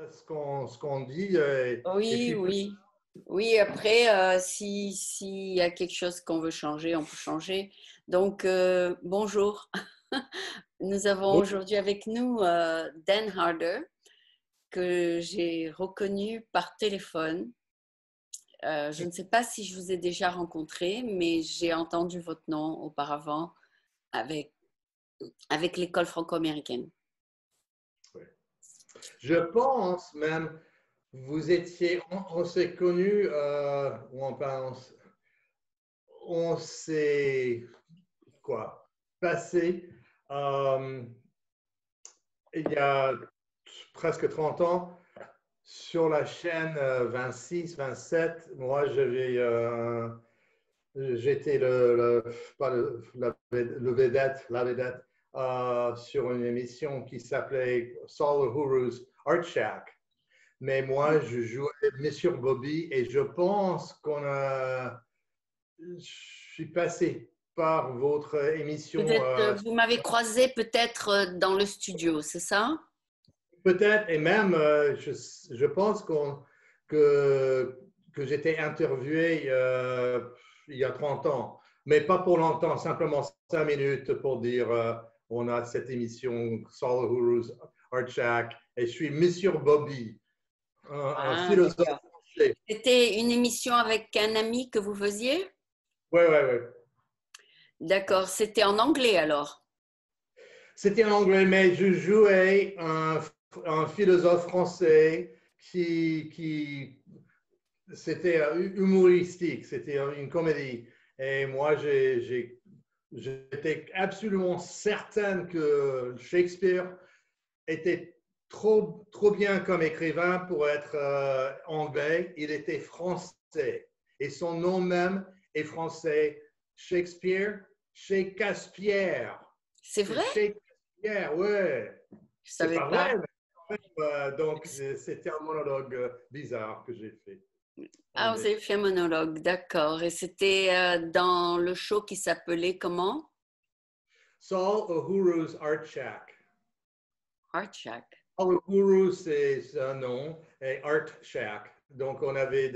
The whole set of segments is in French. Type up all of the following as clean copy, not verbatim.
ce qu'on dit. Et Oui, puis, oui. Oui, après, s'il y a quelque chose qu'on veut changer, on peut changer. Donc, bonjour. Nous avons bon, aujourd'hui avec nous Dan Harder, que j'ai reconnu par téléphone. Je ne sais pas si je vous ai déjà rencontré, mais j'ai entendu votre nom auparavant avec, avec l'école franco-américaine. ouais. Je pense même, vous étiez, on s'est connus, ou on s'est quoi, passé euh, il y a presque 30 ans sur la chaîne 26, 27. Moi, j'étais pas la vedette sur une émission qui s'appelait Saul Huru's Art Shack. Mais moi, je jouais Monsieur Bobby et je pense je suis passé par votre émission. Vous m'avez croisé peut-être dans le studio, c'est ça? Peut-être, et même, je pense que, que j'étais interviewé il y a 30 ans, mais pas pour longtemps, simplement 5 minutes pour dire on a cette émission Saul Huru's Art Shack et je suis Monsieur Bobby, un Ah, philosophe d'accord. français. C'était une émission avec un ami que vous faisiez? Oui, oui, oui. D'accord, c'était en anglais alors. C'était en anglais, mais je jouais un philosophe français qui c'était humoristique, c'était une comédie. Et moi, j'étais absolument certaine que Shakespeare était trop bien comme écrivain pour être anglais. Il était français. Et son nom même est français. Shakespeare, Shakespeare. C'est C'est vrai? Shakespeare, ouais. Je C'est savais pas vrai, pas. mais donc c'était un monologue bizarre que j'ai fait. Ah, On vous est avez fait un monologue, d'accord. Et c'était dans le show qui s'appelait comment? Saul Uhuru's Art Shack. Heart Shack. Saul Uhuru, c'est un nom, et Art Shack. Donc, on avait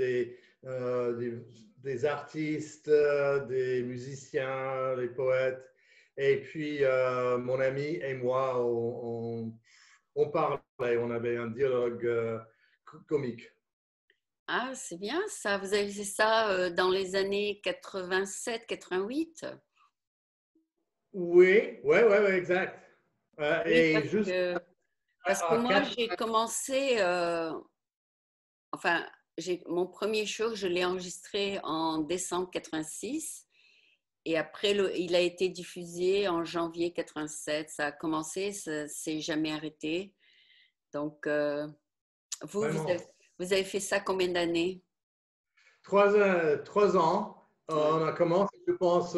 des artistes, des musiciens, des poètes. Et puis, mon ami et moi, on parlait, on avait un dialogue comique. Ah, c'est bien ça. Vous avez fait ça dans les années 87, 88? Oui, oui, oui, oui, exact. Oui, Et juste parce que à moi, 4, j'ai commencé, enfin, mon premier show, je l'ai enregistré en décembre 86. Et après, il a été diffusé en janvier 87. Ça a commencé, ça s'est jamais arrêté. Donc, vous, vous vraiment. avez, vous avez fait ça combien d'années? 3 ans. Ouais. On a commencé, je pense,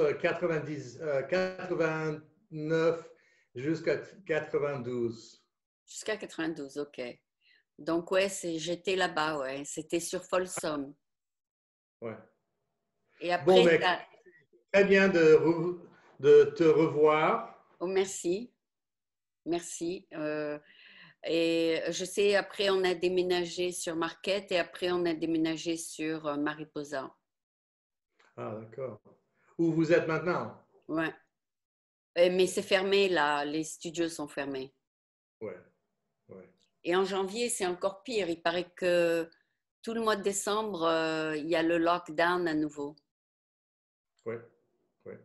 89 jusqu'à 92. Jusqu'à 92, ok. Donc, ouais, j'étais là-bas, ouais. C'était sur Folsom. Ouais. Et Bon, après, mais très bien de te revoir. oh, merci, merci. Et je sais, après, on a déménagé sur Marquette et après, on a déménagé sur Mariposa. Ah, d'accord. Où vous êtes maintenant? Ouais. Mais c'est fermé, là. Les studios sont fermés. Ouais, ouais, Et en janvier, c'est encore pire. Il paraît que tout le mois de décembre, il y a le lockdown à nouveau. ouais, ouais.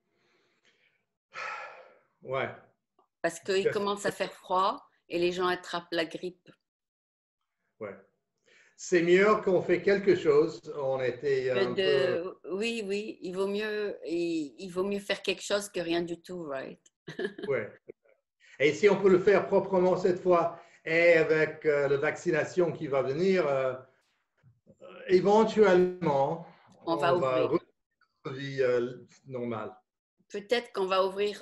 Ouais. Parce qu'il commence à faire froid et les gens attrapent la grippe. Ouais. C'est mieux qu'on fait quelque chose. On était un peu. Oui, oui, il vaut mieux faire quelque chose que rien du tout, right? Ouais. Et si on peut le faire proprement cette fois, et avec la vaccination qui va venir, éventuellement, On va on va ouvrir. revenir à la vie normale. Peut-être qu'on va ouvrir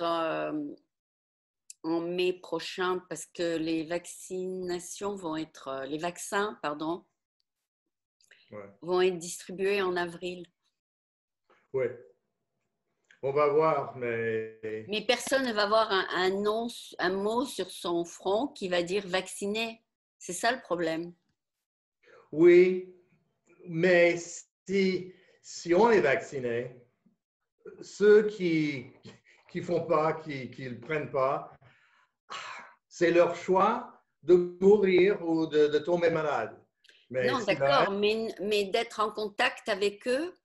en mai prochain parce que les vaccinations vont être, les vaccins, pardon, Ouais. vont être distribués en avril. Ouais. On va voir, mais Mais personne ne va avoir un nom, un mot sur son front qui va dire vacciné. C'est ça le problème. Oui, mais si on est vacciné, ceux qui font pas, qui ne prennent pas, c'est leur choix de mourir ou de tomber malade. Mais Non, c'est vrai. d'accord, mais d'être en contact avec eux,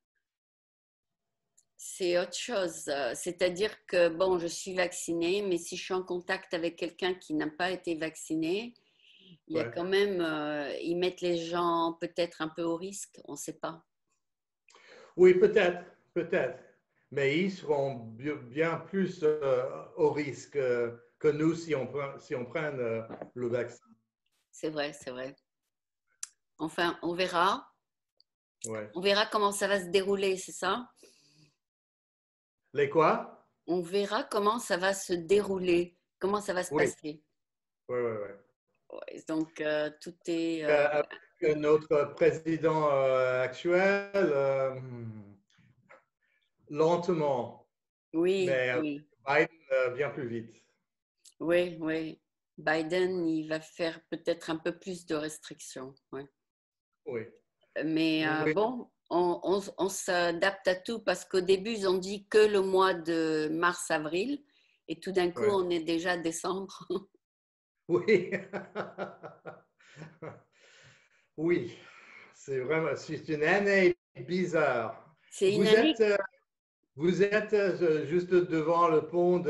c'est autre chose. C'est-à-dire que, bon, je suis vaccinée, mais si je suis en contact avec quelqu'un qui n'a pas été vacciné, il y a Ouais. quand même, ils mettent les gens peut-être un peu au risque, on ne sait pas. Oui, peut-être, peut-être. Mais ils seront bien plus au risque que nous si on prend le vaccin. C'est vrai, c'est vrai. Enfin, on verra. Ouais. On verra comment ça va se dérouler, c'est ça? Les quoi? On verra comment ça va se dérouler, comment ça va se Oui, passer. oui, oui, oui. Ouais, donc, tout est... Avec notre président actuel, lentement, oui, mais oui, Biden vient plus vite. oui, oui. Biden, il va faire peut-être un peu plus de restrictions. Ouais. Oui, Mais oui, bon, on s'adapte à tout parce qu'au début, ils ont dit que le mois de mars-avril et tout d'un coup, oui. on est déjà décembre. Oui. Oui, c'est une année bizarre. C'est une Vous année. êtes, euh, vous êtes juste devant le pont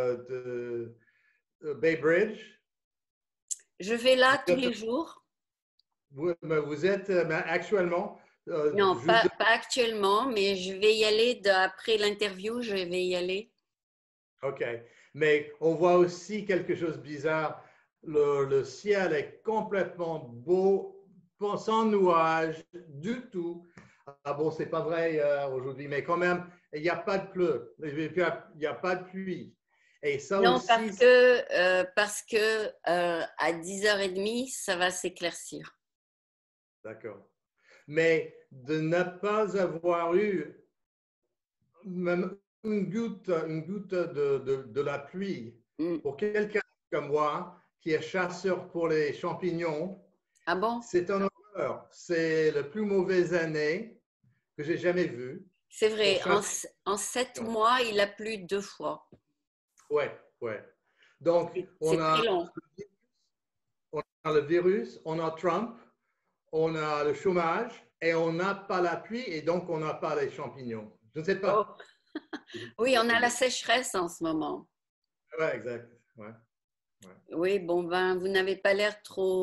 de Bay Bridge. Je vais là Vous tous êtes, les jours. vous êtes actuellement Non, juste. pas actuellement, mais je vais y aller après l'interview, je vais y aller. OK. Mais on voit aussi quelque chose de bizarre. Le ciel est complètement beau, sans nuages du tout. Ah bon, c'est pas vrai aujourd'hui, mais quand même, il n'y a pas de pleu, il n'y a pas de pluie. Et ça Non, aussi, parce que à 10h30, ça va s'éclaircir. d'accord. Mais de ne pas avoir eu même une goutte de la pluie, Mm. pour quelqu'un comme moi, qui est chasseur pour les champignons, Ah bon? c'est un horreur. C'est la plus mauvaise année que j'ai jamais vue C'est pour vrai, chasser en les 7 champignons. mois, il a plu 2 fois. Ouais, ouais. Donc, C'est très long. on a le virus, on a Trump, on a le chômage et on n'a pas la pluie et donc on n'a pas les champignons. Je ne sais Oh. pas. Oui, on a la sécheresse en ce moment. Ouais, exact. Ouais, ouais. Oui, bon, ben, vous n'avez pas l'air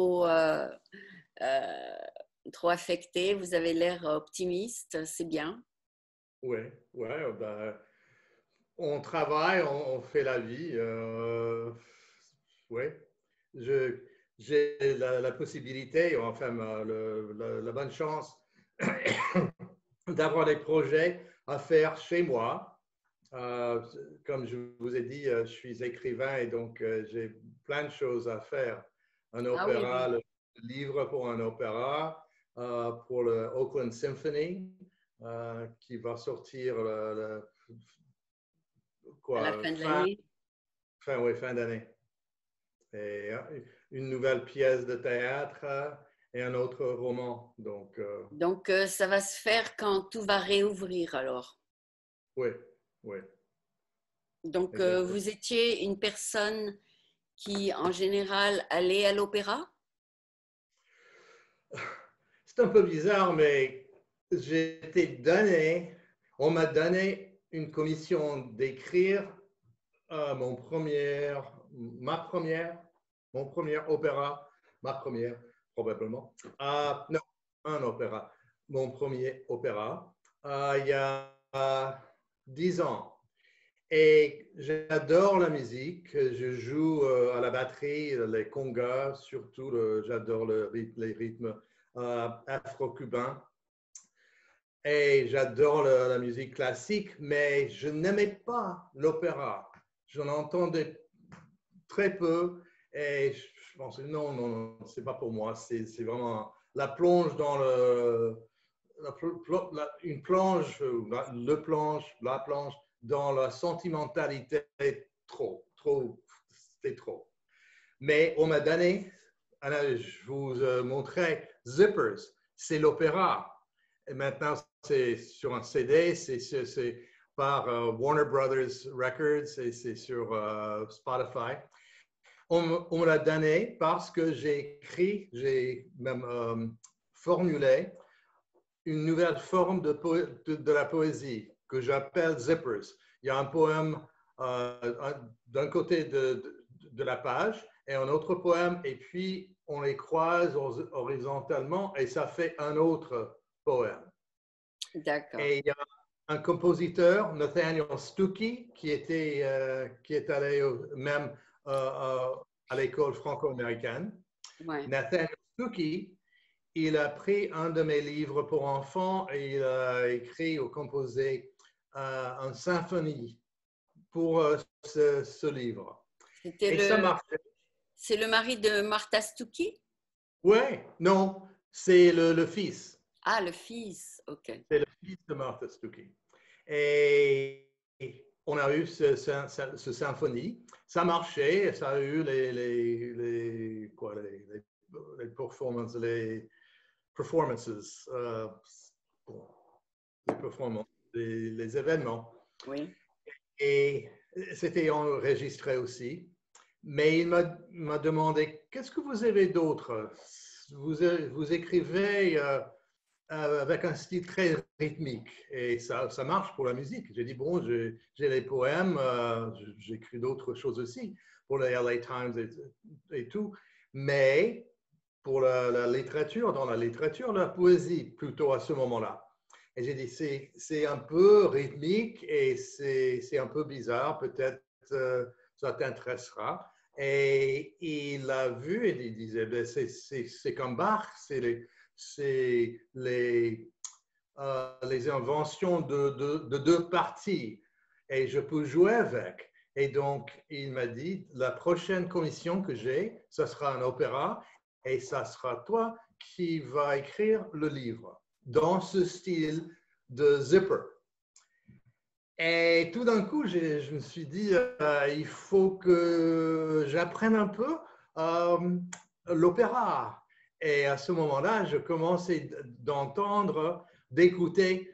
euh, trop affecté, vous avez l'air optimiste, c'est bien. Ouais, ouais, ben, on travaille, on fait la vie. Ouais. Je, j'ai la possibilité, enfin la bonne chance d'avoir des projets à faire chez moi. Euh, Comme je vous ai dit, je suis écrivain et donc j'ai plein de choses à faire. Un Ah oui, opéra, oui. le livre pour un opéra, pour le Oakland Symphony, qui va sortir À la quoi, fin de l'année. oui, fin d'année. Et une nouvelle pièce de théâtre et un autre roman. Donc, Donc, ça va se faire quand tout va réouvrir alors. oui, oui, Donc, exactement. vous étiez une personne qui, en général, allait à l'opéra? C'est un peu bizarre, mais j'ai été donné, on m'a donné une commission d'écrire ma première, mon premier opéra, ma première, probablement. Non, un opéra. Mon premier opéra, il y a 10 ans. Et j'adore la musique. Je joue à la batterie, les congas, surtout. J'adore les rythmes afro-cubains. Et j'adore la musique classique, mais je n'aimais pas l'opéra. J'en entendais très peu et je pensais non, non, non, c'est pas pour moi. C'est vraiment la plonge dans une planche, la planche dans la sentimentalité, trop, trop, c'était trop. Mais on m'a donné alors, je vous montrais Zippers, c'est l'opéra. Et maintenant, c'est sur un CD, c'est par Warner Brothers Records et c'est sur Spotify. On me l'a donné parce que j'ai même formulé une nouvelle forme de la poésie que j'appelle Zippers. Il y a un poème d'un côté de la page et un autre poème, et puis on les croise horizontalement et ça fait un autre poème. D'accord. Et il y a un compositeur, Nathaniel Stuckey, qui est allé même à l'école franco-américaine. Ouais. Nathaniel Stuckey, il a pris un de mes livres pour enfants et il a écrit ou composé une symphonie pour ce livre. Et ça marchait. C'est le mari de Martha Stuckey? Oui, non, c'est le fils. Ah, le fils, ok. C'est le fils de Martha Stuckey. Et on a eu ce symphonie. Ça marchait, ça a eu les performances, les performances, les événements. Oui. Et c'était enregistré aussi. Mais il m'a demandé, qu'est-ce que vous avez d'autre? Vous écrivez avec un style très rythmique et ça marche pour la musique. J'ai dit, bon, j'ai les poèmes, j'écris d'autres choses aussi pour les LA Times et tout, mais pour la littérature, dans la littérature, la poésie plutôt à ce moment-là. Et j'ai dit, c'est un peu rythmique et c'est un peu bizarre, peut-être ça t'intéressera. Et il a vu et il disait, ben, c'est comme Bach, c'est les inventions de deux parties et je peux jouer avec. Et donc, il m'a dit, la prochaine commission que j'ai, ce sera un opéra et ça sera toi qui vas écrire le livre dans ce style de Zipper. Et tout d'un coup, je me suis dit, il faut que j'apprenne un peu l'opéra. Et à ce moment-là, je commençais d'entendre, d'écouter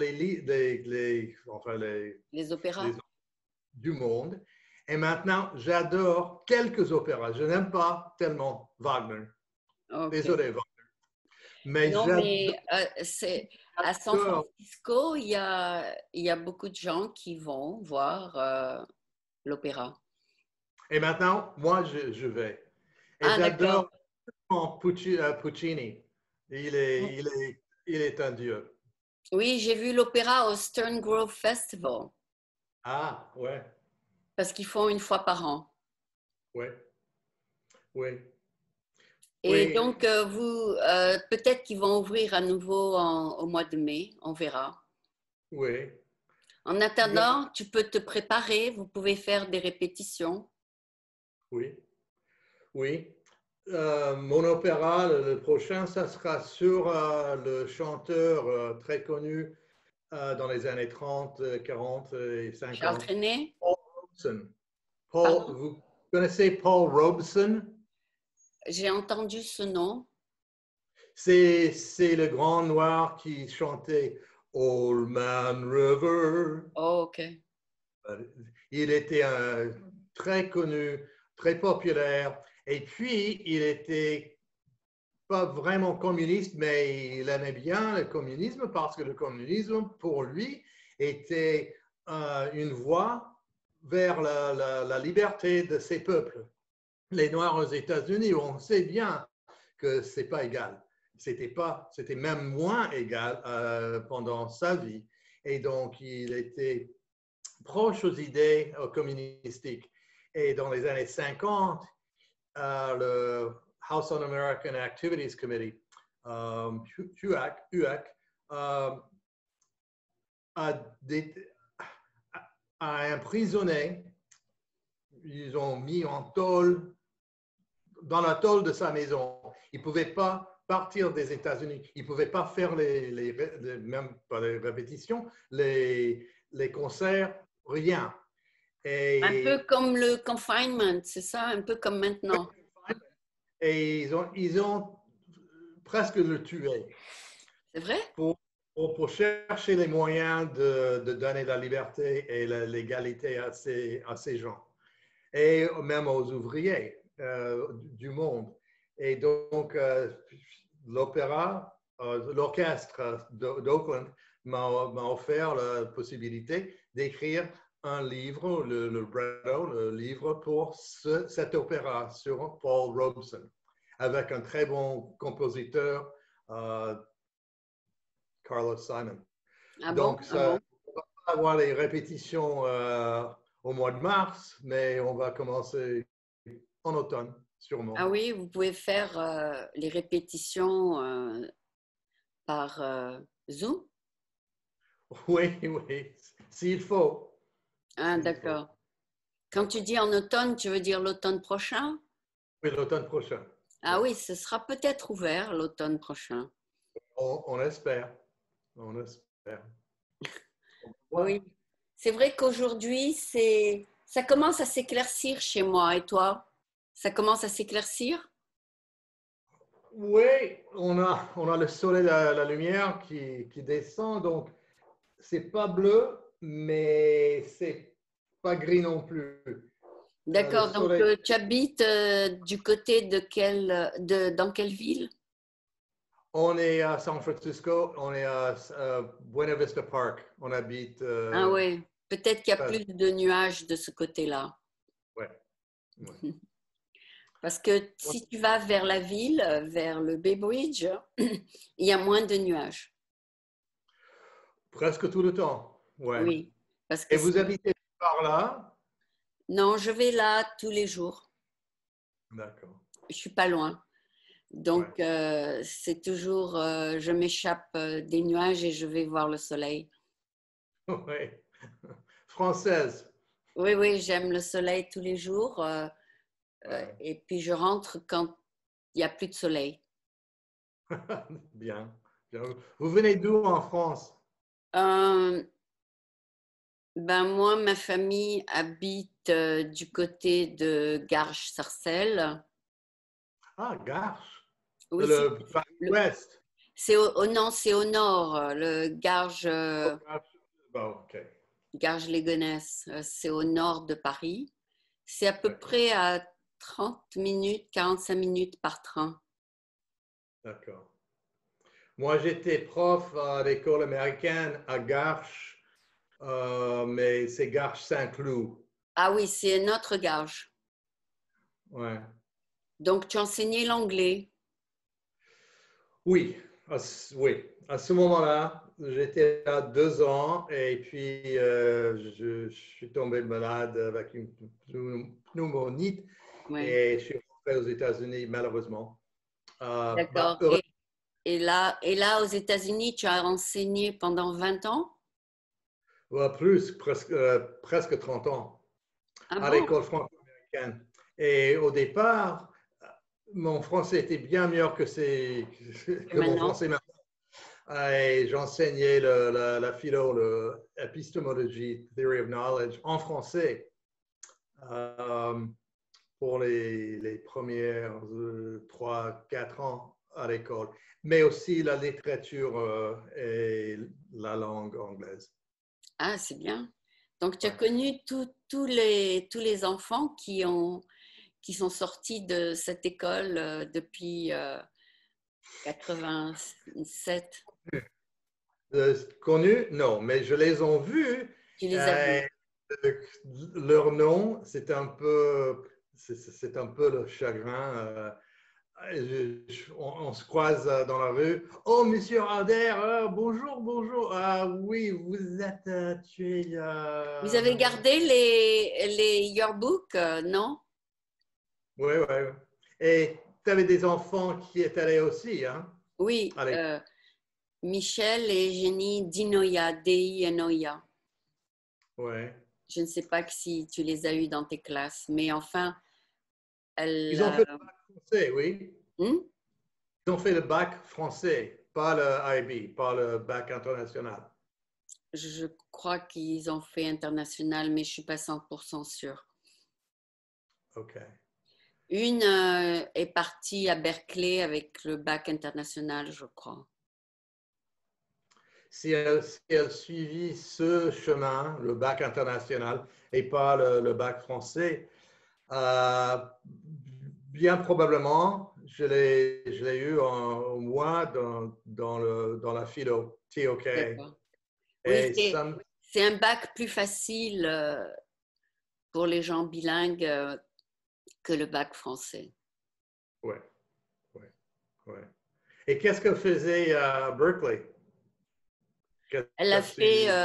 Les opéras. du monde. Et maintenant, j'adore quelques opéras. Je n'aime pas tellement Wagner. Okay. Désolé, Wagner. Mais non, mais c'est à San Francisco, il y a beaucoup de gens qui vont voir l'opéra. Et maintenant, moi, je vais. Et j'adore Puccini. Il est un dieu. Oui, j'ai vu l'opéra au Stern Grove Festival. Ah, ouais. Parce qu'ils font une fois par an. Ouais. Oui. Et donc, peut-être qu'ils vont ouvrir à nouveau au mois de mai, on verra. Oui. En attendant, tu peux te préparer, vous pouvez faire des répétitions. Oui. Oui. Mon opéra, le prochain, ça sera sur le chanteur très connu dans les années 30, 40 et 50. Charles Trenet? Paul Robeson. Vous connaissez Paul Robeson? J'ai entendu ce nom. C'est le grand noir qui chantait Old Man River. Oh, OK. Il était très connu, très populaire. Et puis, il était pas vraiment communiste, mais il aimait bien le communisme parce que le communisme, pour lui, était une voie vers la liberté de ces peuples. Les Noirs aux États-Unis, on sait bien que c'est pas égal. C'était même moins égal pendant sa vie. Et donc, il était proche aux idées communistiques. Et dans les années 50, le House Un-American Activities Committee, HUAC, a emprisonné, ils ont mis en tôle, dans la tôle de sa maison. Il ne pouvait pas partir des États-Unis. Il ne pouvait pas faire même pas les répétitions, les concerts, rien. Un peu comme le confinement, c'est ça, un peu comme maintenant. et ils ont presque le tué C'est vrai? pour chercher les moyens de donner la liberté et l'égalité à ces gens, et même aux ouvriers du monde. Et donc, l'orchestre d'Oakland m'a offert la possibilité d'écrire un livre, le libretto, le livre pour cet opéra sur Paul Robeson, avec un très bon compositeur, Carlos Simon. Ah bon? Donc, Ah ça, bon? on va pas avoir les répétitions au mois de mars, mais on va commencer en automne, Ah sûrement. oui, vous pouvez faire les répétitions par Zoom? Oui, oui, s'il faut. Ah, S'il faut. d'accord. Quand tu dis en automne, tu veux dire l'automne prochain? Oui, l'automne prochain. Ah Oui. oui, ce sera peut-être ouvert l'automne prochain. On espère. On espère. Oui, Voilà. c'est vrai qu'aujourd'hui, ça commence à s'éclaircir chez moi. Et toi? Ça commence à s'éclaircir? Oui, on a le soleil, la lumière qui descend, donc c'est pas bleu, mais c'est pas gris non plus. Le D'accord. Donc, soleil, tu habites du côté dans quelle ville? on est à San Francisco, on est à Buena Vista Park. On habite Ah oui, peut-être qu'il y a pas- plus de nuages de ce côté-là. ouais, ouais. Parce que si tu vas vers la ville, vers le Bay Bridge, il y a moins de nuages. Presque tout le temps. Ouais. Oui, parce que Et vous habitez par là? non, je vais là tous les jours. D'accord. Je suis pas loin. Ouais. Donc, c'est toujours, je m'échappe des nuages et je vais voir le soleil. Ouais. Française. Oui, oui, j'aime le soleil tous les jours. Ouais. Et puis, je rentre quand il n'y a plus de soleil. Bien. Bien. Vous venez d'où en France? Euh, ben moi, ma famille habite du côté de Garges-Sarcelles. Ah, Garches. Oui, Le Paris Ouest. non, c'est au nord, le Garges, Oh, Garches. Bon, OK. Garges-les-Gonesse. C'est au nord de Paris. C'est à peu D'accord. près à 30 minutes, 45 minutes par train. D'accord. Moi, j'étais prof à l'école américaine à Garches, mais c'est Garches-Saint-Cloud. Ah oui, c'est notre Garges. Ouais. Donc, tu enseignais l'anglais. Oui, oui. À ce moment-là, j'étais là 2 ans et puis je suis tombé malade avec une pneumonite Oui, et je suis rentré aux États-Unis malheureusement. d'accord. Et là, aux États-Unis, tu as enseigné pendant 20 ans? Plus, presque 30 ans Ah à bon? l'école franco-américaine. Et au départ, mon français était bien meilleur Et que mon maintenant? français maintenant. Et j'enseignais la philo, l'épistémologie, theory of knowledge, en français euh, pour les premières 3, 4 ans à l'école, mais aussi la littérature et la langue anglaise. Ah, c'est bien. Donc, tu as Ouais. connu tous les enfants qui sont sortis de cette école depuis 87. Connus? Non, mais je les ai vus. Tu les as Euh, vus. leur nom, c'est un peu le chagrin. On se croise dans la rue. Oh, monsieur Ader, bonjour, bonjour. Ah oui, vous êtes tué. Vous avez gardé les yearbooks, non? Oui, oui. Et tu avais des enfants qui étaient allés aussi, hein? Oui, Allez. Michel et Jenny Dinoya, D-I-N-O-Y-A. Ouais. Je ne sais pas si tu les as eus dans tes classes, mais enfin, elles. Ils ont fait le bac français, oui. Hmm? Ils ont fait le bac français, pas le IB, pas le bac international. Je crois qu'ils ont fait international, mais je ne suis pas 100% sûre. OK. Une est partie à Berkeley avec le bac international, je crois. Si elle suivit ce chemin, le bac international, et pas le bac français, bien probablement, je l'ai eu au moins dans la philo, TOK. D'accord. Oui, Et ça, c'est un bac plus facile pour les gens bilingues que le bac français. ouais, ouais, ouais. Et qu'est-ce qu'elle faisait à Berkeley? Qu'est-ce Elle a qu'elle fait suivit?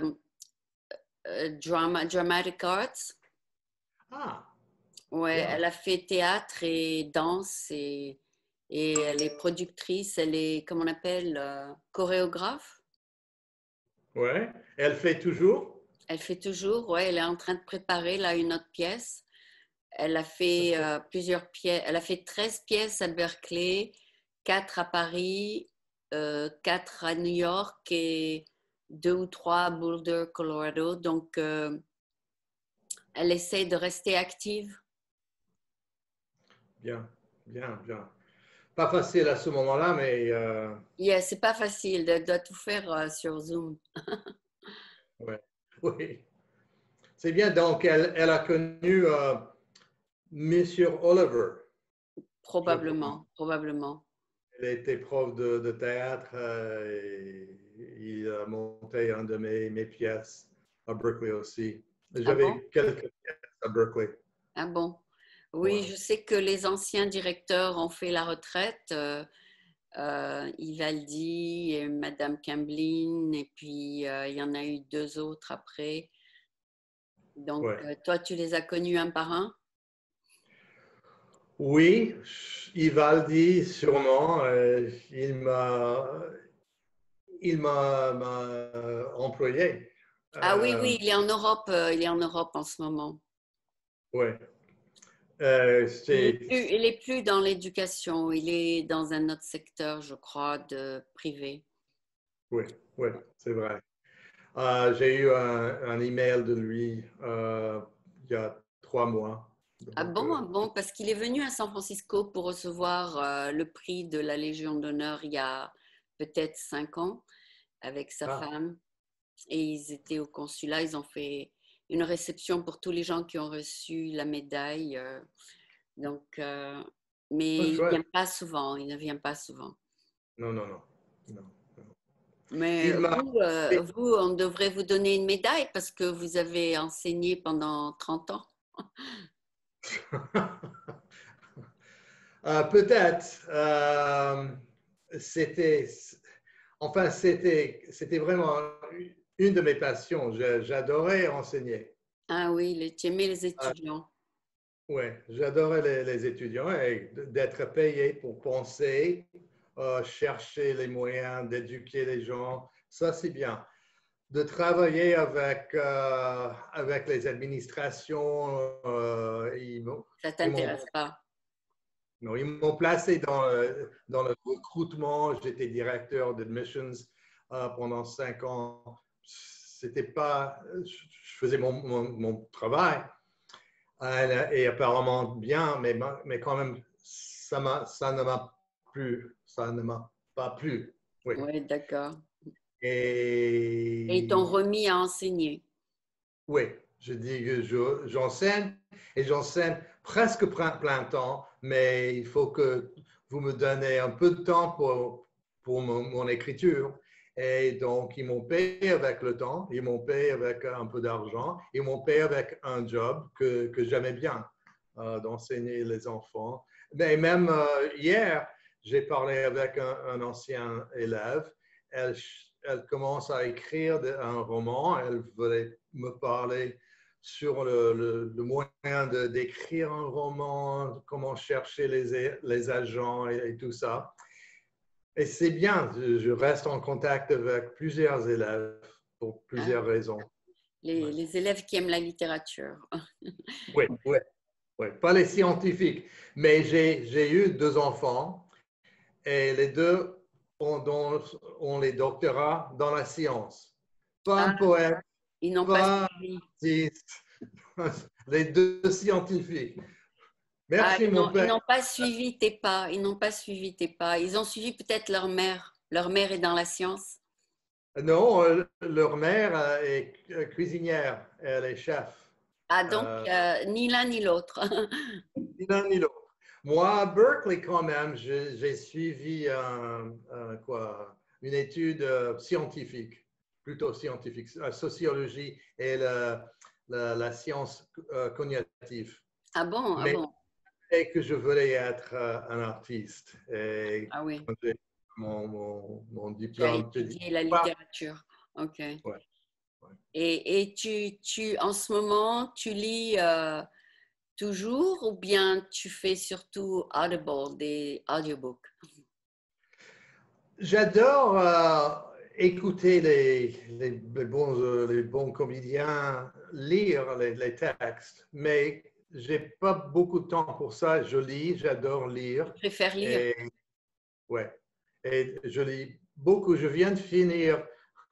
dramatic arts. Ah, Ouais, bien. elle a fait théâtre et danse et elle est productrice, elle est, comment on appelle, chorégraphe. Ouais. Elle fait toujours? Elle fait toujours, ouais, elle est en train de préparer là une autre pièce. Elle a fait plusieurs pièces, elle a fait 13 pièces à Berkeley, 4 à Paris, 4 à New York et 2 ou 3 à Boulder, Colorado. Donc, elle essaie de rester active. Bien, bien, bien. Pas facile à ce moment-là, mais Yeah, c'est pas facile de tout faire sur Zoom. ouais. Oui. C'est bien. Donc, elle a connu Monsieur Oliver, je crois. Probablement, probablement. Elle était prof de théâtre et il a monté un de mes pièces à Berkeley aussi. Ah bon? J'avais quelques pièces à Berkeley. Ah bon? Oui, Ouais. je sais que les anciens directeurs ont fait la retraite. Ivaldi et Madame Camblin, et puis il y en a eu 2 autres après. Donc, Ouais. toi, tu les as connus un par un? Oui, Ivaldi, sûrement. Il m'a employé. Ah oui, Euh, oui, il est en Europe, il est en Europe en ce moment. ouais. Il est plus dans l'éducation, il est dans un autre secteur, je crois, de privé. Oui, oui, c'est vrai. J'ai eu un email de lui il y a 3 mois. Ah Donc, bon, ah bon, parce qu'il est venu à San Francisco pour recevoir le prix de la Légion d'honneur il y a peut-être 5 ans avec sa ah, femme. Et ils étaient au consulat, ils ont fait une réception pour tous les gens qui ont reçu la médaille. Donc, oh, mais il ne vient chouette. pas souvent, il ne vient pas souvent. Non, non, non, non. Mais Il m'a. vous, on devrait vous donner une médaille parce que vous avez enseigné pendant 30 ans. Peut-être. C'était, c'était vraiment une de mes passions. J'adorais enseigner. Ah oui, tu aimais les étudiants. Oui, j'adorais les étudiants et d'être payé pour penser, chercher les moyens d'éduquer les gens. Ça, c'est bien. De travailler avec les administrations, Ça ils m'ont t'intéresse pas. non, ils m'ont placé dans le recrutement. J'étais directeur d'admissions pendant 5 ans. C'était pas, je faisais mon travail et apparemment bien, mais quand même, ça ne m'a plus, ça ne m'a pas plu. Oui. Oui, d'accord. Et ils t'ont Et remis à enseigner. oui, je dis que j'enseigne et j'enseigne presque plein temps, mais il faut que vous me donnez un peu de temps pour mon écriture. Et donc, ils m'ont payé avec le temps, ils m'ont payé avec un peu d'argent, ils m'ont payé avec un job que j'aimais bien, d'enseigner les enfants. Mais même hier, j'ai parlé avec un ancien élève. Elle, elle commence à écrire un roman. Elle voulait me parler sur le moyen d'écrire un roman, comment chercher les agents et tout ça. Et c'est bien, je reste en contact avec plusieurs élèves pour Ah, plusieurs raisons. Ouais. les élèves qui aiment la littérature. Oui, oui, oui. Pas les scientifiques, mais j'ai eu 2 enfants et les deux ont les doctorats dans la science. Pas un Ah, poète, ils n'ont pas pas suivi. un artiste, les deux scientifiques. Ah, Merci, mon ils père. n'ont pas suivi tes pas. Ils n'ont pas suivi tes pas. Ils ont suivi peut-être leur mère. Leur mère est dans la science. Non, leur mère est cuisinière. Elle est chef. Ah, donc, Euh, ni l'un ni l'autre. Ni l'un ni l'autre. Moi, à Berkeley, quand même, j'ai suivi une étude scientifique, plutôt scientifique, la sociologie et la science cognitive. Ah bon, ah Mais bon. et que je voulais être un artiste. Et Ah oui, quand j'ai mon tu as diplôme, je dis, étudié la ouais, littérature. OK. ouais, ouais. Et en ce moment, tu lis toujours ou bien tu fais surtout Audible, des audiobooks? J'adore écouter les bons comédiens lire les textes, mais j'ai pas beaucoup de temps pour ça. Je lis, j'adore Tu lire. préfères lire? Et, ouais, et je lis beaucoup. Je viens de finir,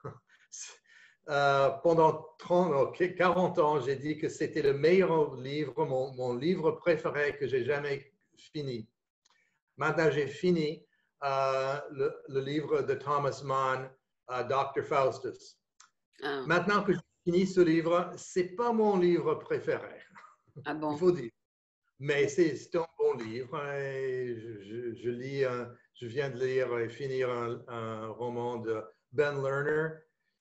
pendant 30, ok, 40 ans, j'ai dit que c'était le meilleur livre, mon livre préféré que j'ai jamais fini. Maintenant, j'ai fini le livre de Thomas Mann, Dr. Faustus. Ah, Maintenant que j'ai fini ce livre, ce n'est pas mon livre préféré, ah il bon. faut dire. Mais c'est un bon livre. Et je lis, je viens de lire et finir un roman de Ben Lerner,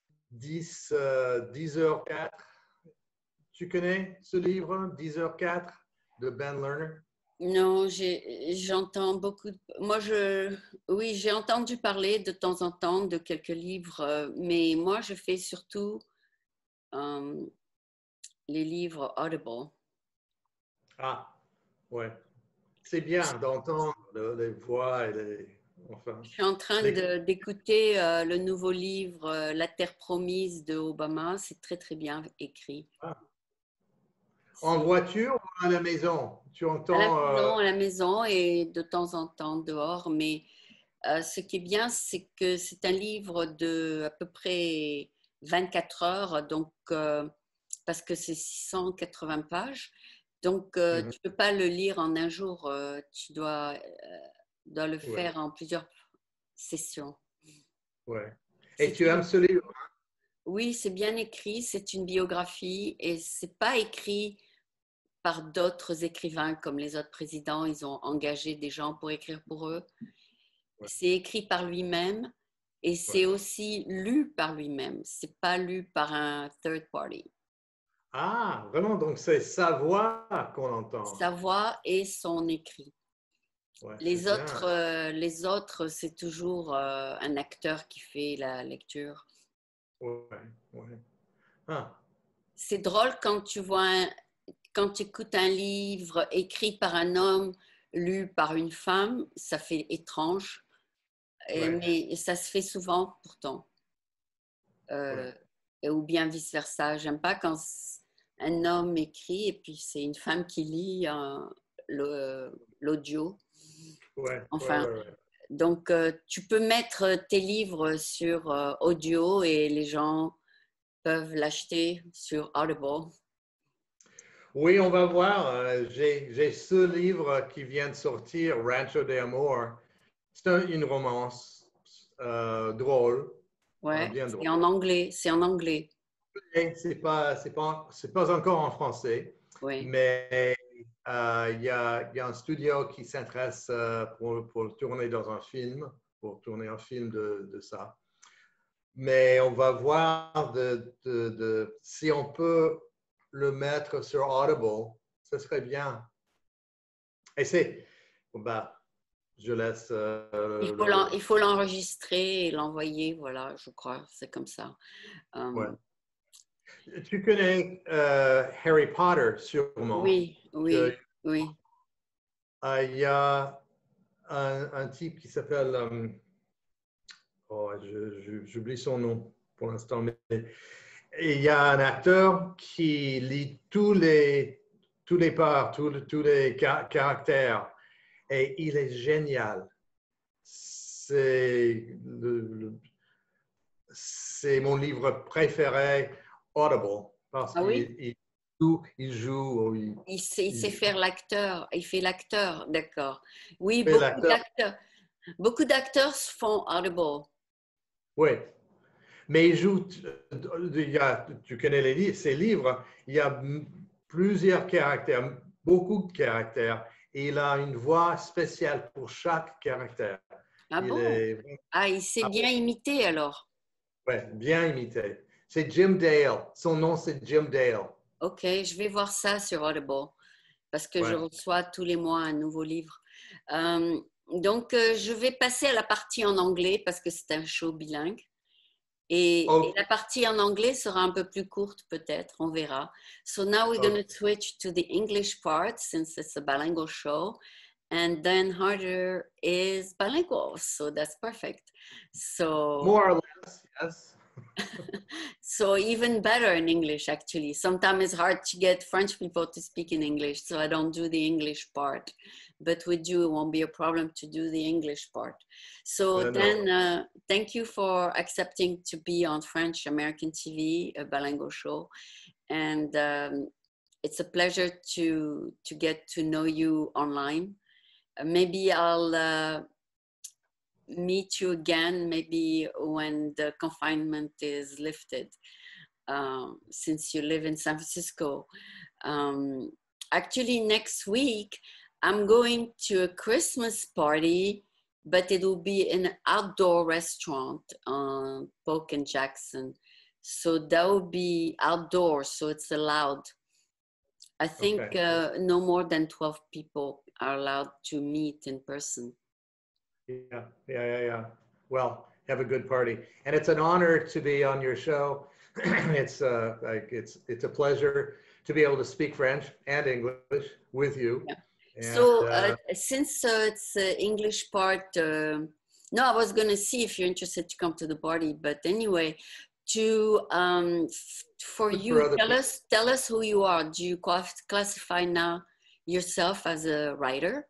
10h04. Tu connais ce livre, 10h04, de Ben Lerner? Non, j'entends beaucoup. Moi, oui, j'ai entendu parler de temps en temps de quelques livres, mais moi, je fais surtout euh, les livres Audible. Ah, ouais. C'est bien d'entendre les voix et enfin, Je suis en train les- d'écouter le nouveau livre La Terre promise de Obama. C'est très, très bien écrit. ah. En C'est voiture ou à la maison? Tu entends à la maison et de temps en temps dehors. Mais ce qui est bien, c'est que c'est un livre de à peu près 24 heures, donc, parce que c'est 680 pages. Donc, mhm, tu ne peux pas le lire en un jour. Tu dois le ouais, faire en plusieurs sessions. ouais. Et C'est tu une aimes ce livre? Oui, c'est bien écrit, c'est une biographie et c'est pas écrit par d'autres écrivains comme les autres présidents. Ils ont engagé des gens pour écrire pour eux. Ouais, C'est écrit par lui-même et ouais. c'est aussi lu par lui-même. C'est pas lu par un third party. Ah, vraiment, donc c'est sa voix qu'on entend. Sa voix et son écrit. Ouais, c'est bien. Les autres, c'est toujours un acteur qui fait la lecture. Ouais, ouais. Ah, C'est drôle quand quand tu écoutes un livre écrit par un homme, lu par une femme, ça fait étrange, ouais, mais ça se fait souvent pourtant. ouais. Euh, ou bien vice-versa. J'aime pas quand un homme écrit et puis c'est une femme qui lit l'audio. Ouais, ouais, Enfin, ouais, ouais. donc tu peux mettre tes livres sur audio et les gens peuvent l'acheter sur Audible. Oui, on va voir. J'ai ce livre qui vient de sortir, Rancho de Amor. C'est une romance drôle, Ouais, bien drôle. c'est en anglais, c'est en anglais. Et c'est pas encore en français, Oui. mais il y a un studio qui s'intéresse pour tourner dans un film, pour tourner un film de ça. Mais on va voir si on peut le mettre sur Audible, ce serait bien. Et bah, je laisse Il faut l'enregistrer et l'envoyer, voilà, je crois, c'est comme ça. ouais. Euh, Tu connais Harry Potter, sûrement. oui, oui, oui. Il y a un type qui s'appelle, oh, j'oublie son nom pour l'instant, mais il y a un acteur qui lit tous les parts, tous les caractères, et il est génial. C'est mon livre préféré, Audible, parce Ah oui? il joue, ou Il sait faire l'acteur. Il fait l'acteur, d'accord. Oui, fait l'acteur. beaucoup d'acteurs font Audible. Oui, mais il joue, tu connais ses livres, il y a plusieurs caractères, beaucoup de caractères, et il a une voix spéciale pour chaque caractère. Ah Il bon? est Ah, il sait bien imiter alors. ouais, bien imité. C'est Jim Dale. Son nom, c'est Jim Dale. Ok, je vais voir ça sur Audible parce que je Ouais. reçois tous les mois un nouveau livre. Donc, je vais passer à la partie en anglais parce que c'est un show bilingue. Et Oh, la partie en anglais sera un peu plus courte peut-être, on verra. So now we're going oh, to switch to the English part since it's a bilingual show. And Dan Harder is bilingual, so that's perfect. So more or less, yes. so even better in English, actually. Sometimes it's hard to get French people to speak in English, so I don't do the English part. But with you, it won't be a problem to do the English part. So No. then, thank you for accepting to be on French American TV, a bilingual show. And it's a pleasure to get to know you online. Maybe I'll meet you again maybe when the confinement is lifted, since you live in San Francisco. Actually, next week, I'm going to a Christmas party, but it will be in an outdoor restaurant on Polk and Jackson. So that will be outdoors, so it's allowed. I think Okay. no more than 12 people are allowed to meet in person. Yeah. Well, have a good party, and it's an honor to be on your show. It's a pleasure to be able to speak French and English with you. Yeah. And So since it's English part, no, I was gonna see if you're interested to come to the party, but anyway, to for good for you, other people. tell us who you are. Do you classify now yourself as a writer?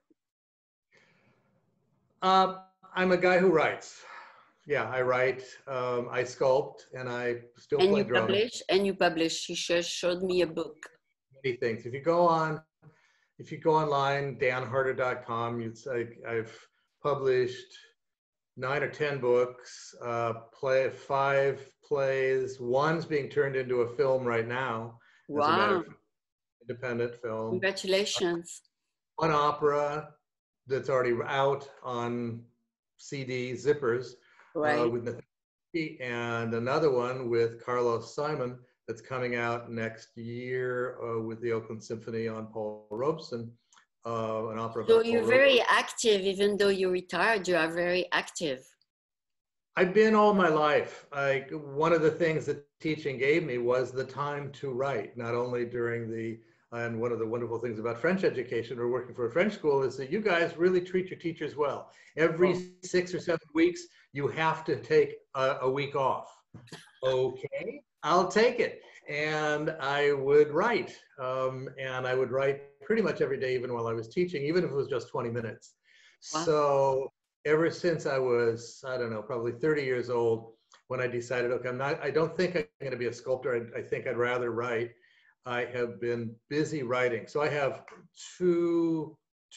I'm a guy who writes. Yeah, I write. I sculpt, and I still And play you drums. publish. She showed me a book. Many things. If you go online, danharder.com, I've published 9 or 10 books, 5 plays. One's being turned into a film right now, as a matter Wow. of fact, independent film. Congratulations. One opera that's already out on CD zippers Right. with Nathaniel, and another one with Carlos Simon that's coming out next year with the Oakland Symphony on Paul Robeson, an opera So about Paul you're Robeson. very active, even though you're retired, you are very active. I've been all my life. One of the things that teaching gave me was the time to write, not only and one of the wonderful things about French education or working for a French school is that you guys really treat your teachers well. Every 6 or 7 weeks, you have to take a week off. Okay, I'll take it. And I would write, and I would write pretty much every day, even while I was teaching, even if it was just 20 minutes. Wow. So ever since I was, I don't know, probably 30 years old, when I decided, okay, I don't think I'm going to be a sculptor. I think I'd rather write. I have been busy writing. So I have two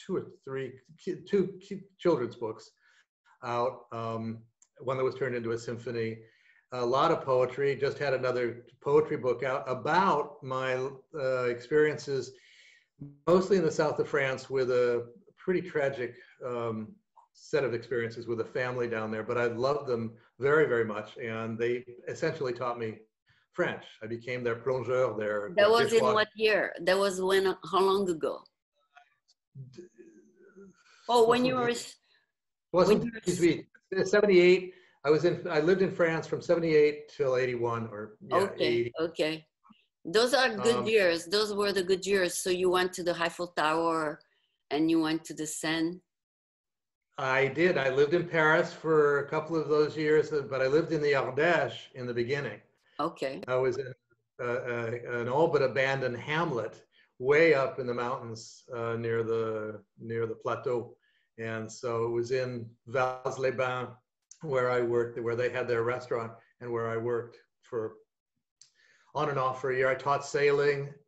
children's books out. One that was turned into a symphony. A lot of poetry. Just had another poetry book out about my experiences, mostly in the south of France, with a pretty tragic set of experiences with a family down there. But I loved them very, very much, and they essentially taught me French. I became their plongeur, their That was in dishwasher. what year? That was when? How long ago? Oh, when you were. Wasn't 78. I lived in France from 78 till 81, or yeah, Okay, 80. okay. Those are good years. Those were the good years. So you went to the Eiffel Tower and you went to the Seine. I did. I lived in Paris for a couple of those years, but I lived in the Ardèche in the beginning. Okay. I was in an all but abandoned hamlet way up in the mountains near the plateau. And so it was in Vals-les-Bains where I worked, where they had their restaurant, and where I worked for on and off for a year. I taught sailing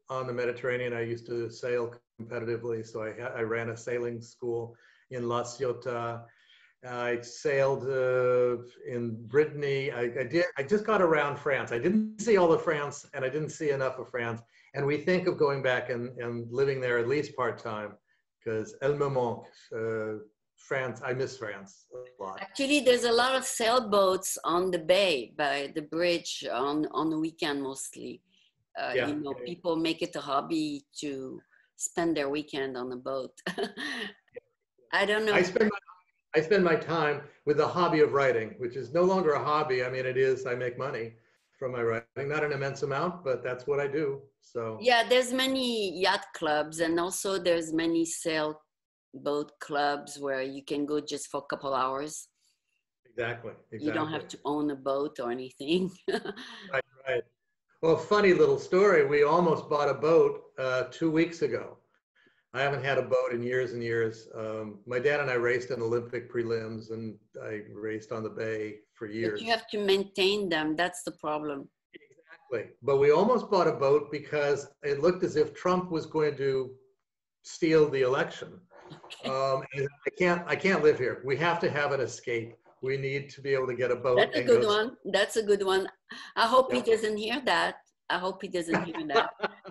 on the Mediterranean. I used to sail competitively, so I ran a sailing school in La Ciotat. I sailed in Brittany. I just got around France. I didn't see all of France, and I didn't see enough of France. And we think of going back and living there at least part-time, because elle me manque. France, I miss France a lot. Actually, there's a lot of sailboats on the bay by the bridge on the weekend mostly. Yeah. You know, people make it a hobby to spend their weekend on a boat. I don't know. I spend my time with the hobby of writing, which is no longer a hobby. I mean, it is, I make money from my writing, not an immense amount, but that's what I do. So Yeah, there's many yacht clubs, and also there's many sailboat clubs where you can go just for a couple hours. exactly. You don't have to own a boat or anything. Right, right. Well, funny little story. We almost bought a boat 2 weeks ago. I haven't had a boat in years and years. My dad and I raced in Olympic prelims, and I raced on the bay for years. But you have to maintain them. That's the problem. Exactly. But we almost bought a boat because it looked as if Trump was going to steal the election. And I can't live here. We have to have an escape. We need to be able to get a boat. That's a good one. That's a good one. I hope he doesn't hear that. I hope he doesn't hear that.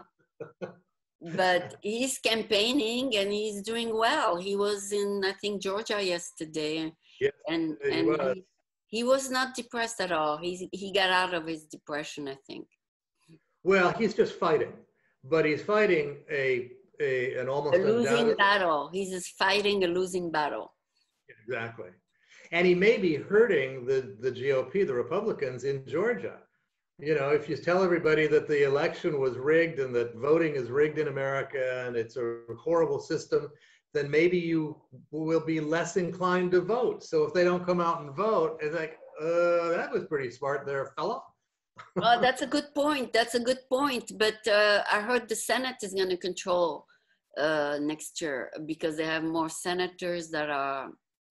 But he's campaigning and he's doing well. He was in, I think, Georgia yesterday. Yes, and he was not depressed at all. He got out of his depression, I think. Well, he's just fighting, but he's fighting an almost a losing battle. He's just fighting a losing battle. Exactly. And he may be hurting the GOP, the Republicans in Georgia. You know, if you tell everybody that the election was rigged and that voting is rigged in America and it's a horrible system, then maybe you will be less inclined to vote. So if they don't come out and vote, it's like, that was pretty smart there, fella. Oh, that's a good point. That's a good point. But I heard the Senate is going to control next year because they have more senators that are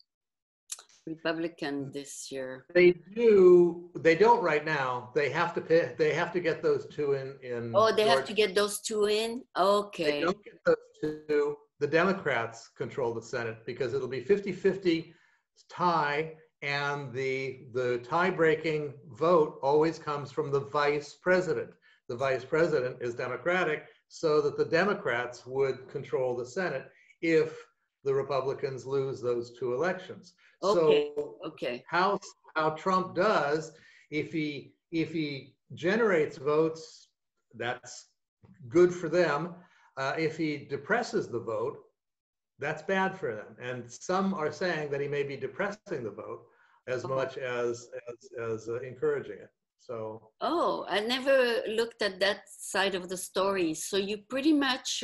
Republican this year. They do. They don't right now. They have to pay. They have to get those two in. Oh, they have to get those two in? Okay. They don't get those two. The Democrats control the Senate because it'll be 50-50 tie, and the tie-breaking vote always comes from the vice president. The vice president is Democratic, so that the Democrats would control the Senate if the Republicans lose those two elections. Okay. So okay. How Trump does, if he generates votes, that's good for them. If he depresses the vote, that's bad for them. And some are saying that he may be depressing the vote as much as encouraging it. So. Oh, I never looked at that side of the story. So you pretty much